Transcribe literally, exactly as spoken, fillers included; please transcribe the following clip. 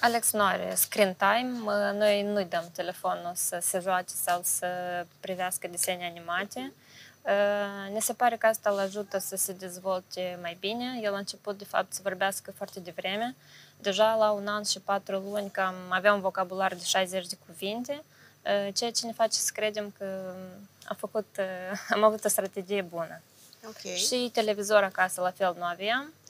Alex nu are screen time, noi nu-i dăm telefonul să se joace sau să privească desene animate. Ne se pare că asta îl ajută să se dezvolte mai bine. El a început, de fapt, să vorbească foarte devreme. Deja la un an și patru luni cam avea un vocabular de șaizeci de cuvinte, ceea ce ne face să credem că am, făcut, am avut o strategie bună. Okay. Și televizor acasă la fel nu aveam.